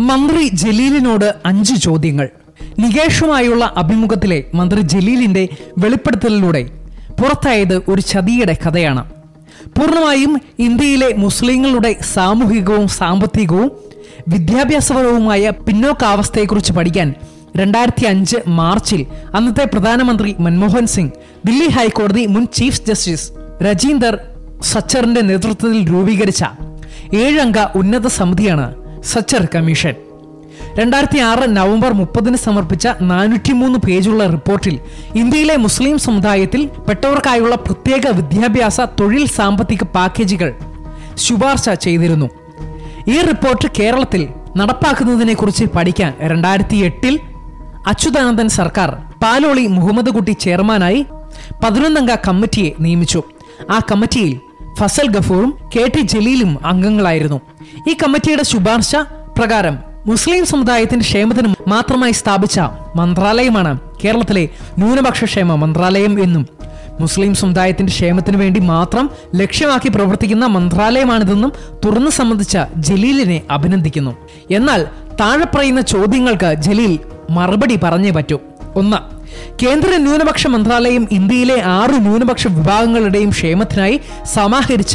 മന്ത്രി ജലീലിനോട് 5 ചോദ്യങ്ങൾ. നികേഷുമായുള്ള അഭിമുഖത്തിലെ മന്ത്രി ജലീലിന്റെ വെളിപ്പെടുത്തലിലൂടെ പുറത്തായത് ഒരു ചതിയുടെ കഥയാണ്. പൂർണ്ണമായും ഇന്ത്യയിലെ മുസ്ലിങ്ങളുടെ സാമൂഹികവും സാമ്പത്തികവും വിദ്യാഭ്യാസപരവുമായ പിന്നോക്കാവസ്ഥയെക്കുറിച്ച് പഠിക്കാൻ 2005 മാർച്ചിൽ അന്നത്തെ പ്രധാനമന്ത്രി മൻമോഹൻ സിംഗ് ദില്ലി ഹൈക്കോടതി മുൻ ചീഫ് ജസ്റ്റിസ് രജീന്ദർ സച്ചറിന്റെ നേതൃത്വത്തിൽ രൂപീകരിച്ച 7 അംഗ ഉന്നത സമിതിയാണ് സച്ചർ കമ്മീഷൻ. 2006 നവംബർ 30 സമർപ്പിച്ച 403 പേജുള്ള റിപ്പോർട്ടിൽ ഇന്ത്യയിലെ മുസ്ലിം സമുദായത്തിൽ പെട്ടവർക്കായുള്ള പ്രത്യേക വിദ്യാഭ്യാസ തൊഴിൽ സാമ്പത്തിക പാക്കേജുകൾ ശുപാർശ ചെയ്തിരുന്നു. ഈ റിപ്പോർട്ട് കേരളത്തിൽ നടപ്പാക്കുന്നതിനെ കുറിച്ച് പഠിക്കാൻ 2008 അച്യുതാനന്ദൻ സർക്കാർ പാലോളി മുഹമ്മദ് കുട്ടി ചെയർമാനായി 11 അംഗ കമ്മിറ്റിയെ നിയമിച്ചു. ആ കമ്മിറ്റിയിൽ ഫസൽ ഗഫൂറും KT ജലീലും അംഗങ്ങളായിരുന്നു. ഈ കമ്മിറ്റിയുടെ ശുപാർശ പ്രകാരം മുസ്ലിം സമുദായത്തിന്റെ ക്ഷേമത്തിന് മാത്രമായി സ്ഥാപിച്ച മന്ത്രാലയമാണ് കേരളത്തിലെ ന്യൂനപക്ഷ ക്ഷേമ മന്ത്രാലയം എന്നും മുസ്ലിം സമുദായത്തിന്റെ ക്ഷേമത്തിന് വേണ്ടി മാത്രം ലക്ഷ്യമാക്കി പ്രവർത്തിക്കുന്ന മന്ത്രാലയമാണിതെന്നും തുറന്നു സംബന്ധിച്ച ജലീലിനെ അഭിനന്ദിക്കുന്നു. എന്നാൽ താഴെ പറയുന്ന ചോദ്യങ്ങൾക്ക് ജലീൽ മറുപടി പറഞ്ഞേ പറ്റൂ. 1. കേന്ദ്ര ന്യൂനപക്ഷ മന്ത്രാലയം ഇന്ത്യയിലെ 6 ന്യൂനപക്ഷ വിഭാഗങ്ങളുടെയും ക്ഷേമത്തിനായി സമാഹരിച്ച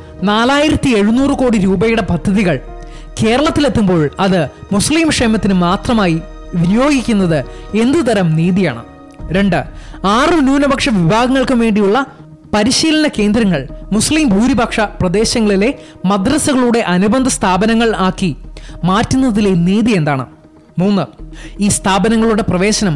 4700 കോടി രൂപയുടെ പദ്ധതികൾ കേരളത്തിലെത്തുമ്പോൾ അത് മുസ്ലിം ക്ഷേമത്തിന് മാത്രമായി വിനിയോഗിക്കുന്നത് എന്തുതരം നീതിയാണ്? 2. 6 ന്യൂനപക്ഷ വിഭാഗങ്ങൾക്കും വേണ്ടിയുള്ള പരിശീലന കേന്ദ്രങ്ങൾ മുസ്ലിം ഭൂരിപക്ഷ പ്രദേശങ്ങളിലെ മദ്രസകളുടെ അനുബന്ധ സ്ഥാപനങ്ങൾ ആക്കി മാറ്റുന്നതിലെ നീതി എന്താണ്? 3. ഈ സ്ഥാപനങ്ങളുടെ പ്രവേശനം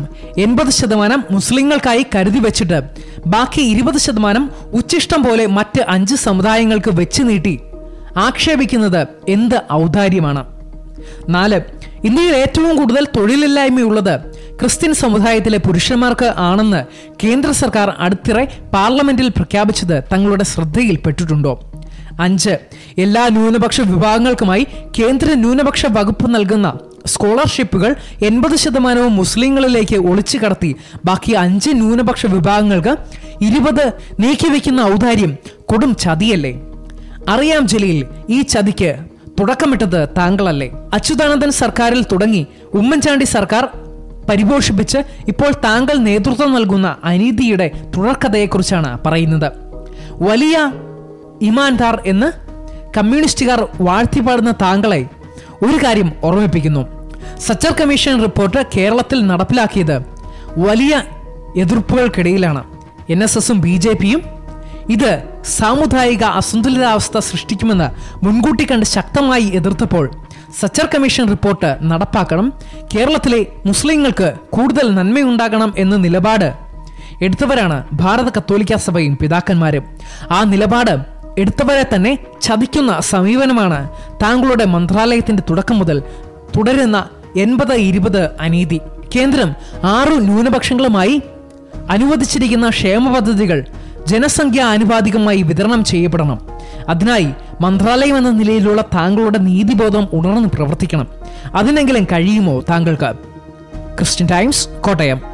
80% മുസ്ലിങ്ങൾക്കായി കരുതി വെച്ചിട്ട് ബാക്കി 20% ഉച്ചിഷ്ടം പോലെ മറ്റ് 5 സമുദായങ്ങൾക്ക് വെച്ച് നീട്ടി ആക്ഷേപിക്കുന്നത് എന്ത് ഔദാര്യമാണ്? 4. ഇന്ത്യയിൽ ഏറ്റവും കൂടുതൽ തൊഴിലില്ലായ്മയുള്ളത് ക്രിസ്ത്യൻ സമുദായത്തിലെ പുരുഷന്മാർക്ക് ആണെന്ന് കേന്ദ്ര സർക്കാർ അടുത്തിടെ പാർലമെന്റിൽ പ്രഖ്യാപിച്ചത് തങ്ങളുടെ ശ്രദ്ധയിൽപ്പെട്ടിട്ടുണ്ടോ? 5. എല്ലാ ന്യൂനപക്ഷ വിഭാഗങ്ങൾക്കുമായി കേന്ദ്ര ന്യൂനപക്ഷ വകുപ്പ് നൽകുന്ന സ്കോളർഷിപ്പുകൾ 80% മുസ്ലിങ്ങളിലേക്ക് ഒളിച്ചു കടത്തി ബാക്കി 5 ന്യൂനപക്ഷ വിഭാഗങ്ങൾക്ക് 20 നീക്കിവെക്കുന്ന ഔദാര്യം കൊടും ചതിയല്ലേ? അറിയാം ജലീൽ, ഈ ചതിക്ക് തുടക്കമിട്ടത് താങ്കളല്ലേ? അച്യുതാനന്ദൻ സർക്കാരിൽ തുടങ്ങി ഉമ്മൻചാണ്ടി സർക്കാർ പരിപോഷിപ്പിച്ച് ഇപ്പോൾ താങ്കൾ നേതൃത്വം നൽകുന്ന അനീതിയുടെ തുടർക്കഥയെക്കുറിച്ചാണ് പറയുന്നത്. വലിയ ഇമാൻദാർ എന്ന് കമ്മ്യൂണിസ്റ്റുകാർ വാഴ്ത്തിപ്പാടുന്ന താങ്കളെ ഒരു കാര്യം ഓർമ്മിപ്പിക്കുന്നു. സച്ചർ കമ്മീഷൻ റിപ്പോർട്ട് കേരളത്തിൽ നടപ്പിലാക്കിയത് വലിയ എതിർപ്പുകൾക്കിടയിലാണ്. NSSഉം BJPയും ഇത് സാമുദായിക അസന്തുലിതാവസ്ഥ സൃഷ്ടിക്കുമെന്ന് മുൻകൂട്ടി കണ്ട് ശക്തമായി എതിർത്തപ്പോൾ സച്ചർ കമ്മീഷൻ റിപ്പോർട്ട് നടപ്പാക്കണം, കേരളത്തിലെ മുസ്ലിങ്ങൾക്ക് കൂടുതൽ നന്മയുണ്ടാകണം എന്ന നിലപാട് എടുത്തവരാണ് ഭാരത കത്തോലിക്ക സഭയും പിതാക്കന്മാരും. ആ നിലപാട് എടുത്തവരെ തന്നെ ചതിക്കുന്ന സമീപനമാണ് താങ്കളുടെ മന്ത്രാലയത്തിന്റെ തുടക്കം മുതൽ തുടരുന്ന 80-20 അനീതി. കേന്ദ്രം 6 ന്യൂനപക്ഷങ്ങളുമായി അനുവദിച്ചിരിക്കുന്ന ക്ഷേമ പദ്ധതികൾ ജനസംഖ്യാ ആനുപാതികമായി വിതരണം ചെയ്യപ്പെടണം. അതിനായി മന്ത്രാലയം എന്ന നിലയിലുള്ള താങ്കളുടെ നീതിബോധം ഉണർന്ന് പ്രവർത്തിക്കണം. അതിനെങ്കിലും കഴിയുമോ താങ്കൾക്ക്? Christian Times, Kottayam.